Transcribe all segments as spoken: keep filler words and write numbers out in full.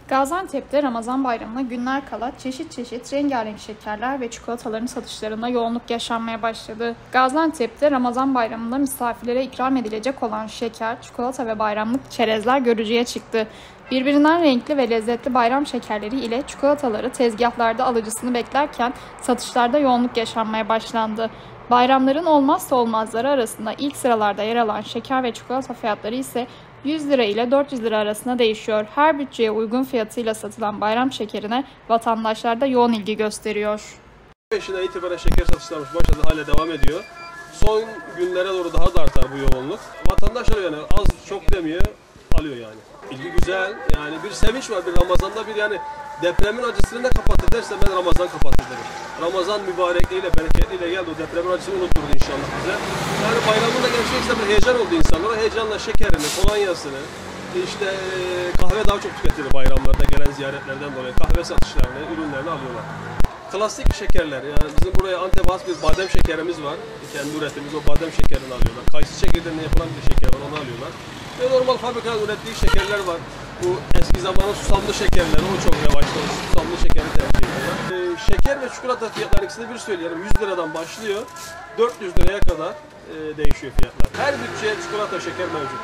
Gaziantep'te Ramazan Bayramı'na günler kala çeşit çeşit rengarenk şekerler ve çikolataların satışlarında yoğunluk yaşanmaya başladı. Gaziantep'te Ramazan Bayramı'nda misafirlere ikram edilecek olan şeker, çikolata ve bayramlık çerezler görücüye çıktı. Birbirinden renkli ve lezzetli bayram şekerleri ile çikolataları tezgahlarda alıcısını beklerken satışlarda yoğunluk yaşanmaya başlandı. Bayramların olmazsa olmazları arasında ilk sıralarda yer alan şeker ve çikolata fiyatları ise yüz lira ile dört yüz lira arasında değişiyor. Her bütçeye uygun fiyatıyla satılan bayram şekerine vatandaşlar da yoğun ilgi gösteriyor. beşinden itibaren şeker satışlarımız başladı, hala devam ediyor. Son günlere doğru daha da artar bu yoğunluk. Vatandaşlar yani az çok demiyor, alıyor yani. İlgi güzel, yani bir sevinç var, bir Ramazan'da bir yani depremin acısını ne kapatır derse ben Ramazan kapatır derim. Ramazan mübarekliğiyle, bereketliyle geldi, o depremin acısını unutturdu inşallah bize. Yani bayramında gerçekten bir heyecan oldu insanlara, heyecanla şekerini, kolonyasını, işte kahve daha çok tüketilir bayramlarda gelen ziyaretlerden dolayı. Kahve satışlarını, ürünlerini alıyorlar. Klasik şekerler, yani bizim buraya Antep'e has bir badem şekerimiz var. Kendi üretimimiz, o badem şekerini alıyorlar. Kayısı çekirdeğinden yapılan bir şeker var, onu alıyorlar. Ve normal fabrikadan ürettiği şekerler var. Bu eski zamanın susamlı şekerleri, o çok revaçta, susamlı şekeri tercih ediyorlar. Ee, şeker ve çikolata fiyatları ikisini bir söyleyelim. yüz liradan başlıyor, dört yüz liraya kadar e, değişiyor fiyatlar. Her bütçeye çikolata, şeker mevcut.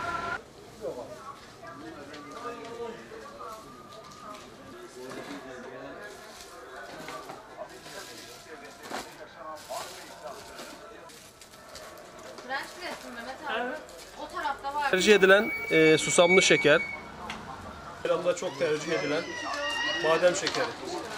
Evet. O tarafta var. Tercih edilen e, susamlı şeker. İran'da çok tercih edilen badem şekeri.